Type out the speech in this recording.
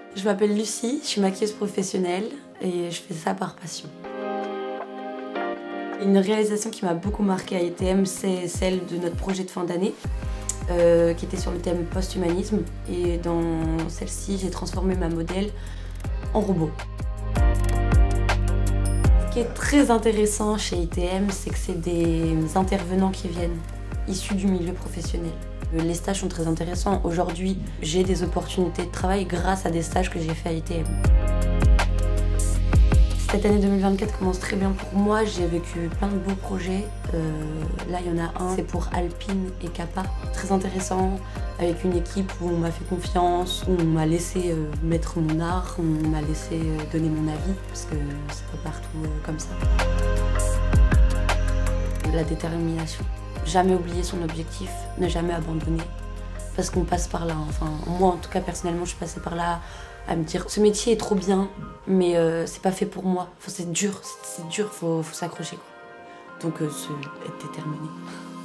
Je m'appelle Lucie, je suis maquilleuse professionnelle et je fais ça par passion. Une réalisation qui m'a beaucoup marquée à ITM, c'est celle de notre projet de fin d'année, qui était sur le thème post-humanisme. Et dans celle-ci, j'ai transformé ma modèle en robot. Ce qui est très intéressant chez ITM, c'est que c'est des intervenants qui viennent issus du milieu professionnel. Les stages sont très intéressants. Aujourd'hui, j'ai des opportunités de travail grâce à des stages que j'ai fait à ITM. Cette année 2024 commence très bien pour moi. J'ai vécu plein de beaux projets. Là, il y en a un, c'est pour Alpine et Kappa. Très intéressant, avec une équipe où on m'a fait confiance, où on m'a laissé mettre mon art, on m'a laissé donner mon avis, parce que c'est pas partout comme ça. La détermination. Jamais oublier son objectif, ne jamais abandonner. Parce qu'on passe par là. Enfin, moi, en tout cas, personnellement, je suis passée par là à me dire ce métier est trop bien, mais c'est pas fait pour moi. Enfin, c'est dur, faut s'accrocher, quoi. Donc, être déterminé.